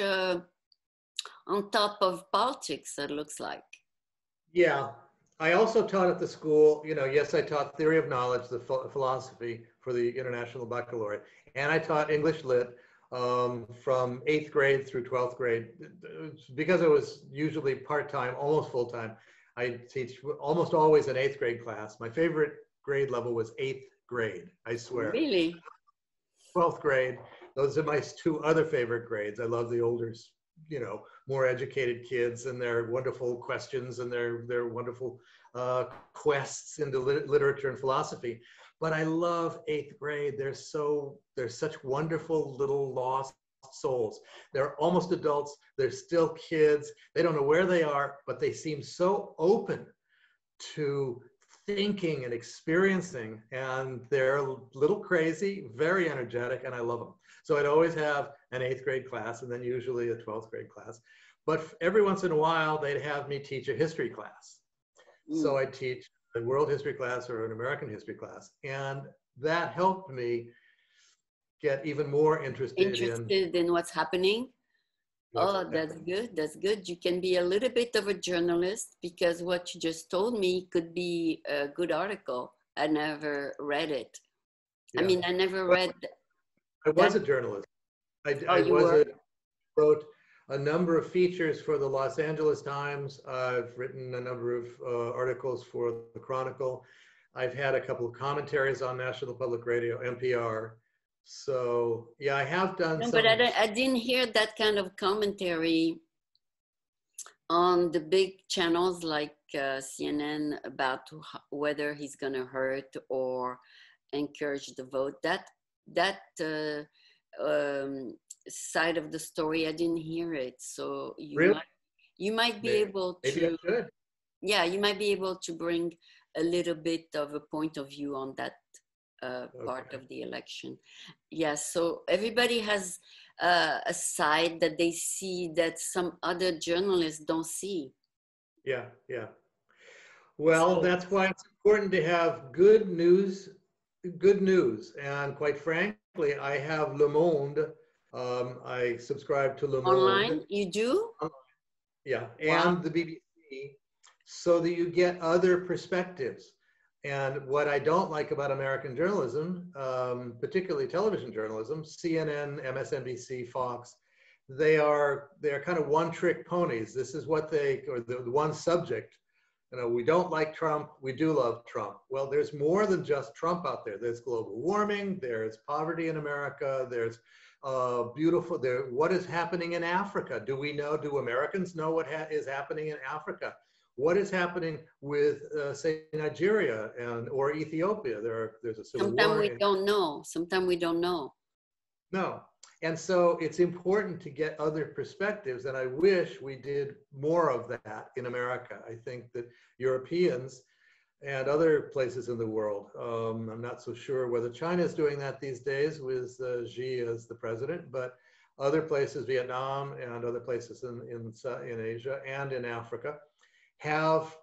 on top of politics, it looks like. Yeah. I also taught at the school, you know, yes, I taught theory of knowledge, the philosophy for the International Baccalaureate, and I taught English Lit from 8th grade through 12th grade. Because I was usually part-time, almost full-time, I teach almost always an 8th grade class. My favorite grade level was 8th grade, I swear. Really? 12th grade, those are my two other favorite grades. I love the older, you know, more educated kids and their wonderful questions and their wonderful quests into literature and philosophy. But I love 8th grade. They're such wonderful little lost souls. They're almost adults. They're still kids. They don't know where they are, but they seem so open to thinking and experiencing, and they're a little crazy, very energetic, and I love them. So I'd always have an 8th grade class and then usually a 12th grade class. But every once in a while, they'd have me teach a history class. So I'd teach a world history class or an American history class. And that helped me get even more interested in what's happening. Oh, that's good. That's good. You can be a little bit of a journalist because what you just told me could be a good article. I never read it. Yeah. I mean, I never read. I was a journalist. I wrote a number of features for the Los Angeles Times. I've written a number of articles for the Chronicle. I've had a couple of commentaries on National Public Radio, NPR. So yeah, I have done No, but some. I didn't hear that kind of commentary on the big channels like CNN about whether he's going to hurt or encourage the vote. That side of the story, I didn't hear it. So Really? you might be Maybe, able maybe I to, should. yeah, you might be able to bring a little bit of a point of view on that part Okay. of the election. Yes, so everybody has a side that they see that some other journalists don't see. Yeah, yeah. Well, So that's why it's important to have good news, good news. And quite frankly, I have Le Monde. I subscribe to Le Monde. online, you do? Yeah, Wow. and the BBC, so that you get other perspectives. And what I don't like about American journalism, particularly television journalism, CNN, MSNBC, Fox, they're kind of one-trick ponies. This is what they, or the one subject. You know, we don't like Trump, we do love Trump. Well, there's more than just Trump out there. There's global warming, there's poverty in America, there's beautiful, there, what is happening in Africa? Do we know, do Americans know what is happening in Africa? What is happening with, say, Nigeria or Ethiopia? There's a civil Sometimes war we in, don't know. Sometimes we don't know. no. And so it's important to get other perspectives. And I wish we did more of that in America. I think that Europeans and other places in the world, I'm not so sure whether China is doing that these days with Xi as the president, but other places, Vietnam and other places in Asia and in Africa, have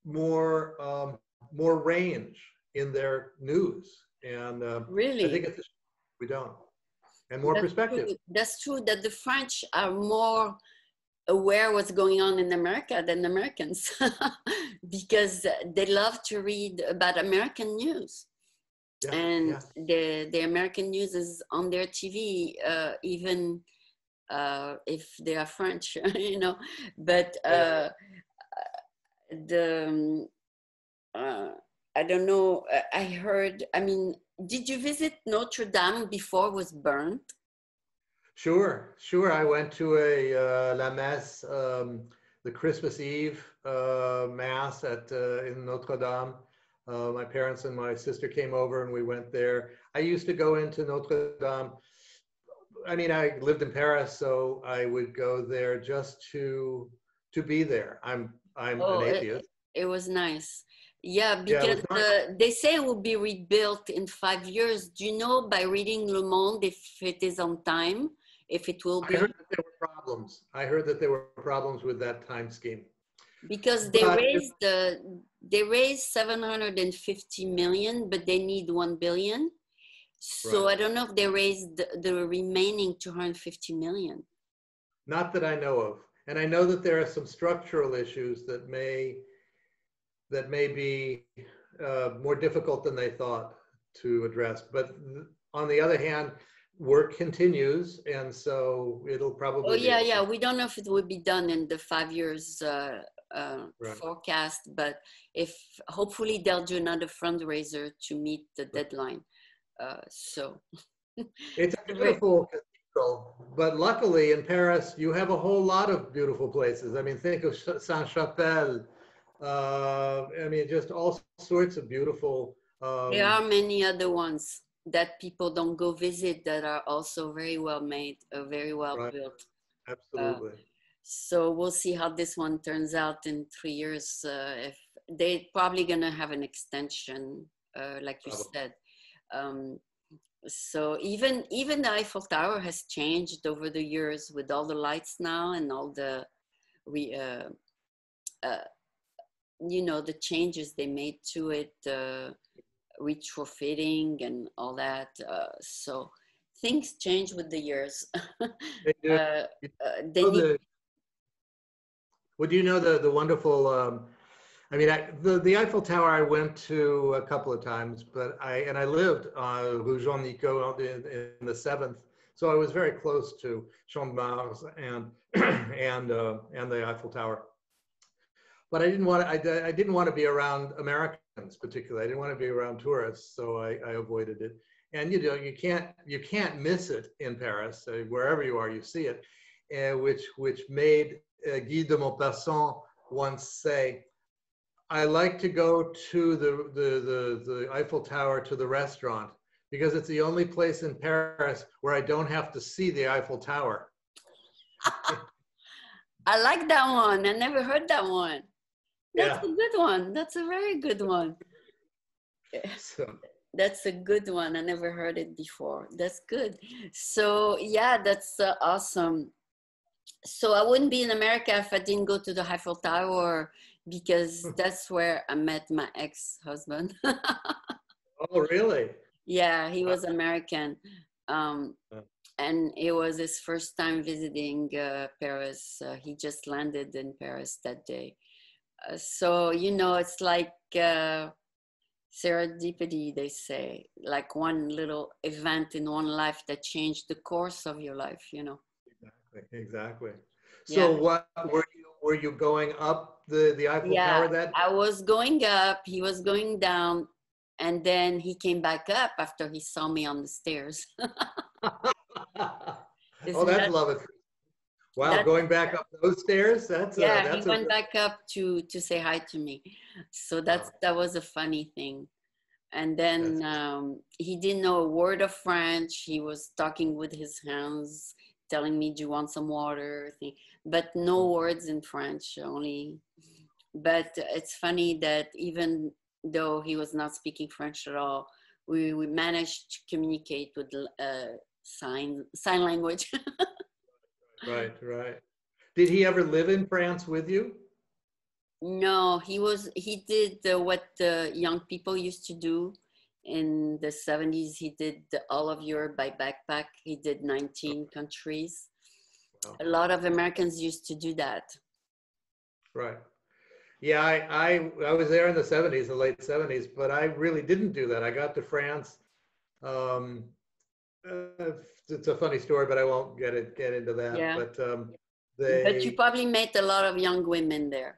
more range in their news. And I think Really? it's we don't. And more That's perspective. true. That's true that the French are more aware what's going on in America than Americans because they love to read about American news. Yeah, And yeah. the American news is on their TV, even if they are French, you know. But Yeah. the uh, I don't know. I heard. I mean, did you visit Notre Dame before it was burned? Sure, sure. I went to a La Messe, the Christmas Eve Mass at in Notre Dame. My parents and my sister came over and we went there. I used to go into Notre Dame. I mean, I lived in Paris, so I would go there just to be there. I'm an Oh, atheist. it was nice. Yeah, Yeah, it because was nice. they say it will be rebuilt in 5 years. Do you know by reading Le Monde if it is on time, if it will I heard be? that there were problems. I heard that there were problems with that time scheme. Because But they raised 750 million, but they need 1 billion. So right. I don't know if they raised the remaining 250 million. Not that I know of. And I know that there are some structural issues that may be more difficult than they thought to address. But on the other hand, work continues, and so it'll Oh probably be yeah, yeah. okay. We don't know if it will be done in the 5 years Right. forecast, but if hopefully they'll do another fundraiser to meet the deadline. So It's a beautiful cathedral, but luckily in Paris, you have a whole lot of beautiful places. I mean, think of Saint-Chapelle. I mean, just all sorts of beautiful. there are many other ones that people don't go visit that are also very well made, very well Right. built. Uh, Absolutely. so we'll see how this one turns out in 3 years. If they're probably gonna have an extension, like you Probably. said. Um, so even the Eiffel Tower has changed over the years with all the lights now and all the re, uh, the changes they made to it, retrofitting and all that. So things change with the years. They do. You They know need. would you know the wonderful I mean, the Eiffel Tower I went to a couple of times, but I lived on Rue Jean Nicot in the 7th, so I was very close to Champ de Mars and and the Eiffel Tower. But I didn't want to be around Americans particularly. I didn't want to be around tourists, so I avoided it. and you know you can't miss it in Paris. Wherever you are, you see it, which made Guy de Maupassant once say, "I like to go to the Eiffel Tower to the restaurant because it's the only place in Paris where I don't have to see the Eiffel Tower." I like that one. I never heard that one. That's Yeah. a good one. That's a very good one. So, That's a good one. I never heard it before. That's good. So yeah, that's awesome. So I wouldn't be in America if I didn't go to the Eiffel Tower because that's where I met my ex-husband. oh, really? Yeah, he was American. Um, and it was his first time visiting Paris. He just landed in Paris that day. So, you know, it's like serendipity, they say, like one little event in one life that changed the course of your life, you know. Exactly. Exactly. So, Yeah. what were you going up the Eiffel Yeah. Tower that I was going up, he was going down, and then he came back up after he saw me on the stairs. oh, Isn't that's that, love it. Wow, that going back up those stairs, yeah, he that's a went back up to say hi to me. So wow, that was a funny thing. And that's then he didn't know a word of French. He was talking with his hands, telling me, "Do you want some water?" But no words in French, only. But it's funny that even though he was not speaking French at all, we managed to communicate with sign language. right, right. Did he ever live in France with you? No, he did what the young people used to do in the 70s. He did all of Europe by backpack. He did 19 countries. Wow, A lot of Americans used to do that. right. Yeah, I was there in the 70s, the late 70s, but I really didn't do that. I got to France. Um, it's a funny story, but I won't get into that. Yeah. But But you they, probably met a lot of young women there.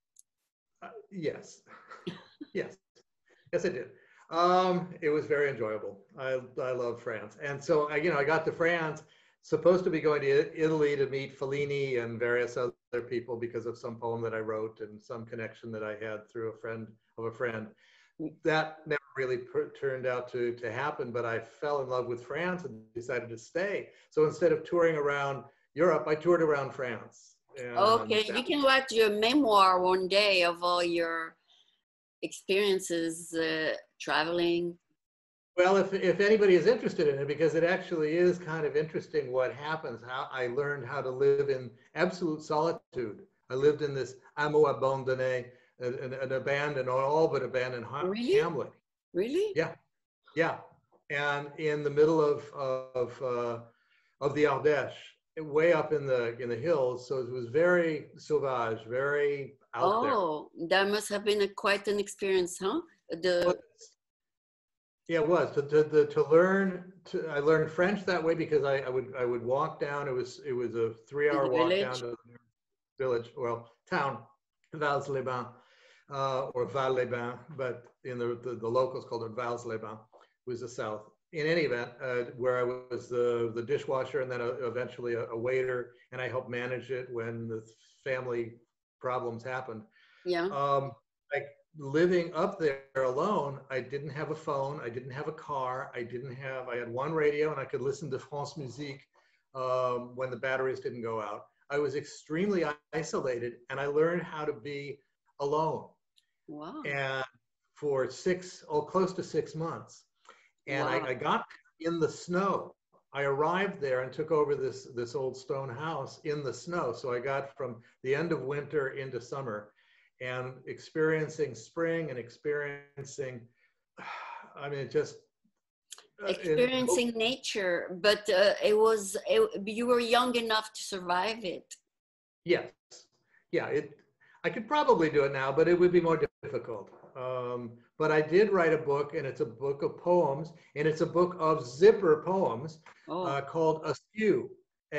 yes, yes, yes, I did. It was very enjoyable. I love France, and so I got to France, supposed to be going to Italy to meet Fellini and various other people because of some poem that I wrote and some connection that I had through a friend of a friend. That never really turned out to happen, but I fell in love with France and decided to stay. So instead of touring around Europe, I toured around France. And Okay, you can write your memoir one day of all your experiences traveling. well, if anybody is interested in it, because it actually is kind of interesting what happens, how I learned how to live in absolute solitude. I lived in this hameau abandonné, an abandoned, all but abandoned Really? hamlet. Really? Yeah, yeah, and in the middle of the Ardèche, way up in the hills. So it was very sauvage, very out there. Oh, that must have been quite an experience, huh? But The yeah, it was to learn. I learned French that way because I would walk down. It was a to 3 hour the walk down village. to the village, well, town, Vals-les-Bains, or Val-les-Bains, but in the locals called it Vals-les-Bains, was the south. In any event, where I was the dishwasher and then eventually a waiter, and I helped manage it when the family problems happened. Yeah. Like living up there alone, I didn't have a phone, I didn't have a car, I had one radio and I could listen to France Musique when the batteries didn't go out. I was extremely isolated and I learned how to be alone. Wow. And for close to 6 months. And Wow. I got in the snow. I arrived there and took over this old stone house in the snow. So I got from the end of winter into summer and experiencing spring and experiencing, I mean, just Experiencing nature, but you were young enough to survive it. yes, yeah. I could probably do it now, but it would be more difficult. But I did write a book, and it's a book of poems, and it's a book of zipper poems Oh, called Askew,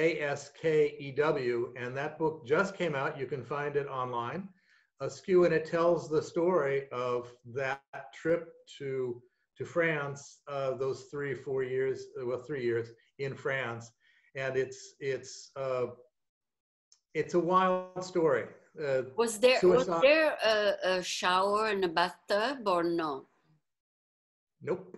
Askew, and that book just came out. You can find it online, Askew, and it tells the story of that trip to to France, those 3-4 years, well, 3 years in France. And it's a wild story. Was there Suicide. a shower and a bathtub or no? Nope.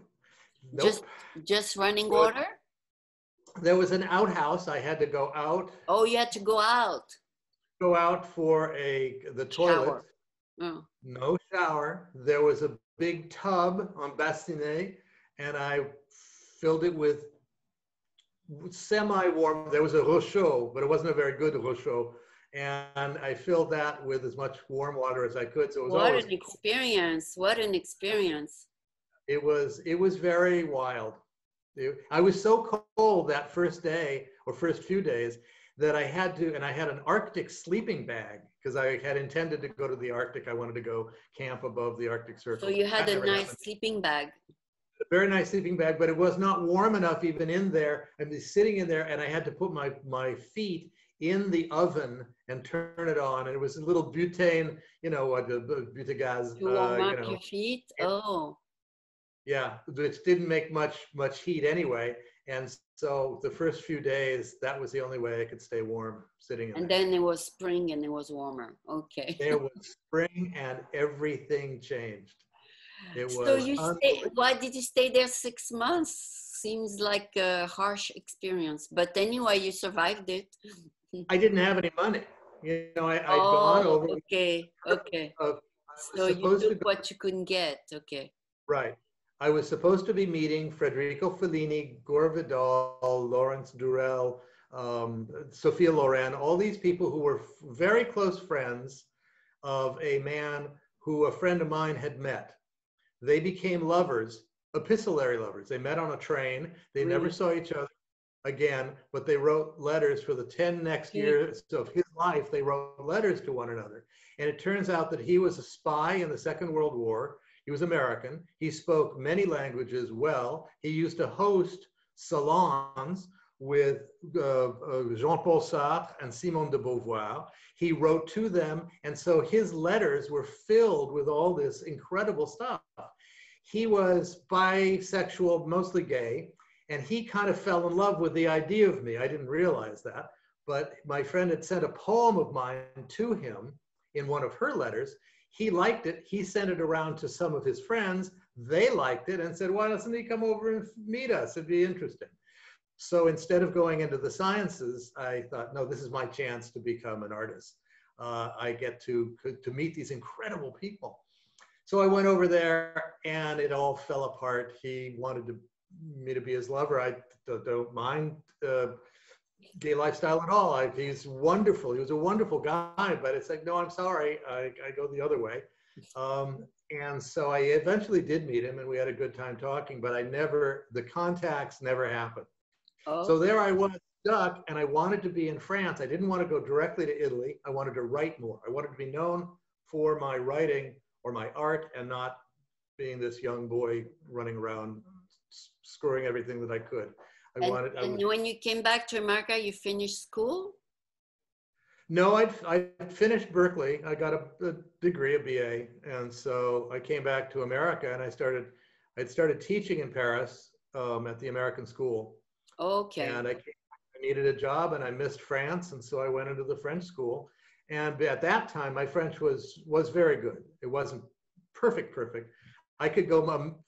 Just running water? There was an outhouse. I had to go out. Oh, you had to go out. Go out for the toilet. Shower. Oh. No shower. There was a big tub on bassinet, and I filled it with semi-warm. There was a Rochot, but it wasn't a very good Rochot. And I filled that with as much warm water as I could. So it was what an experience! What an experience! It was very wild. I was so cold that first day or first few days that I had to, and I had an Arctic sleeping bag because I had intended to go to the Arctic. I wanted to go camp above the Arctic Circle. So you had a nice sleeping bag. A very nice sleeping bag, but it was not warm enough even in there. I was sitting in there, and I had to put my feet in the oven and turn it on. And it was a little butane, butagaz. To warm up your feet? Oh. Yeah, which didn't make much heat anyway. And so the first few days, that was the only way I could stay warm sitting in there. And then it was spring and it was warmer. Okay. There was spring and everything changed. It was. So why did you stay there 6 months? Seems like a harsh experience. But anyway, you survived it. I didn't have any money. I'd gone over. Okay. So you took what you couldn't get. Okay. Right. I was supposed to be meeting Federico Fellini, Gore Vidal, Lawrence Durrell, Sophia Loren, all these people who were very close friends of a man who a friend of mine had met. They became lovers, epistolary lovers. They met on a train. They never saw each other again, but they wrote letters for the 10 next years of his life. They wrote letters to one another. And it turns out that he was a spy in the Second World War. He was American. He spoke many languages well. He used to host salons with Jean-Paul Sartre and Simone de Beauvoir. He wrote to them, and so his letters were filled with all this incredible stuff. He was bisexual, mostly gay, and he kind of fell in love with the idea of me. I didn't realize that, but my friend had sent a poem of mine to him in one of her letters. He liked it. He sent it around to some of his friends. They liked it and said, why doesn't he come over and meet us? It'd be interesting. So instead of going into the sciences, I thought, no, this is my chance to become an artist. I get to meet these incredible people. So I went over there and it all fell apart. He wanted me to be his lover. I don't mind gay lifestyle at all. He's wonderful. He was a wonderful guy, but it's like, no, I'm sorry. I go the other way. And so I eventually did meet him and we had a good time talking, but the contacts never happened. Oh. So there I was stuck and I wanted to be in France. I didn't want to go directly to Italy. I wanted to write more. I wanted to be known for my writing or my art and not being this young boy running around screwing everything that I could. And when you came back to America, you finished school? No, I finished Berkeley. I got a degree, a BA. And so I came back to America and I'd started teaching in Paris at the American School. Okay. And I needed a job and I missed France. And so I went into the French school. And at that time, my French was very good. It wasn't perfect. I could go,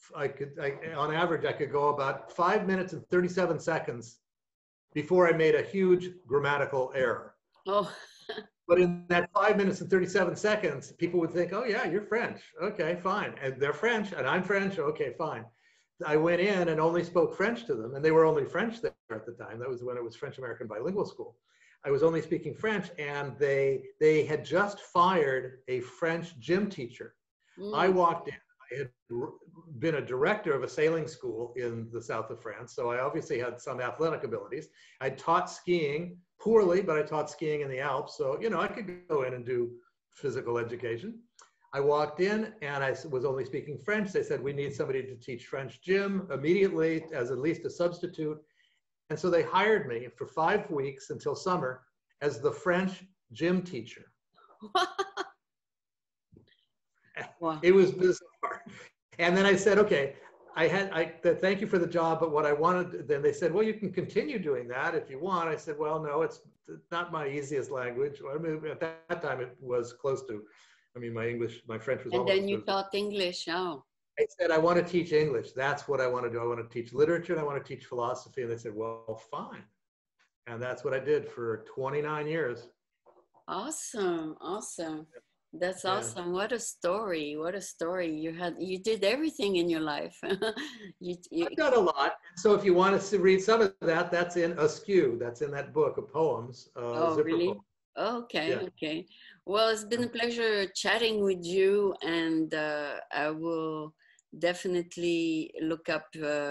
on average, I could go about 5 minutes and 37 seconds before I made a huge grammatical error. Oh. But in that 5 minutes and 37 seconds, people would think, oh yeah, you're French. Okay, fine. And they're French and I'm French. Okay, fine. I went in and only spoke French to them. And they were only French there at the time. That was when it was French-American bilingual school. I was only speaking French and they had just fired a French gym teacher. I walked in. I had been a director of a sailing school in the south of France, so I obviously had some athletic abilities. I taught skiing poorly, but I taught skiing in the Alps, so I could go in and do physical education. I walked in and I was only speaking French. They said, we need somebody to teach French gym immediately as at least a substitute. And so they hired me for 5 weeks until summer as the French gym teacher. Wow. It was bizarre. And then I said, okay, thank you for the job, but what I wanted, then they said, well, you can continue doing that if you want. I said, well, no, it's not my easiest language. I mean, at that time it was close to, I mean, my French was And almost. then you taught English. Oh. I said, I want to teach English. That's what I want to do. I want to teach literature and I want to teach philosophy. And they said, well, fine. And that's what I did for 29 years. Awesome. Awesome. That's Yeah. awesome. What a story. What a story. You did everything in your life. I've done a lot. So if you want to read some of that, that's in Askew. That's in that book of poems. Oh, really? Poem. Okay, Yeah. okay. Well, it's been a pleasure chatting with you, and I will definitely look up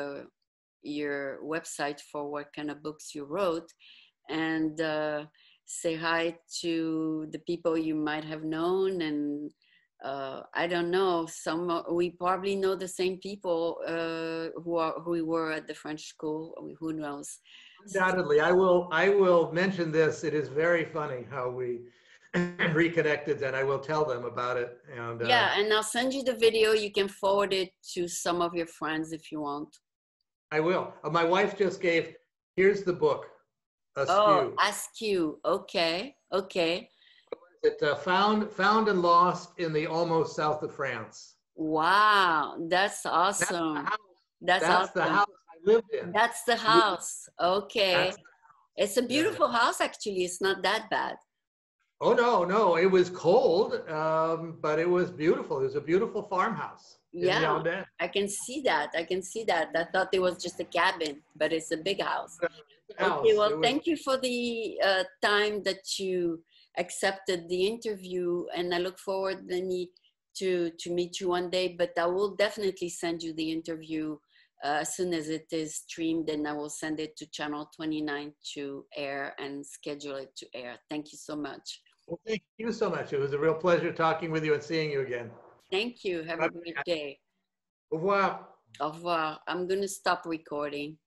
your website for what kind of books you wrote, and say hi to the people you might have known. And I don't know, we probably know the same people who were at the French school. Who knows? Undoubtedly, I will mention this. It is very funny how we reconnected, and I will tell them about it. And yeah, and I'll send you the video. You can forward it to some of your friends if you want. I will. My wife just gave. Here's the book. Askew. Oh, Askew. Okay, okay. It found and lost in the almost south of France. Wow, that's awesome. That's awesome. The house I lived in. That's the house. Okay. It's a beautiful Yeah. house, actually. It's not that bad. Oh, no. It was cold, but it was beautiful. It was a beautiful farmhouse. Yeah, I can see that. I can see that. I thought it was just a cabin, but it's a big house. Okay, well, thank you for the time that you accepted the interview, and I look forward to meet you one day, but I will definitely send you the interview as soon as it is streamed, and I will send it to Channel 29 to air and schedule it to air. Thank you so much. Well, thank you so much. It was a real pleasure talking with you and seeing you again. Thank you. Have a great day. Au revoir. Au revoir. I'm going to stop recording.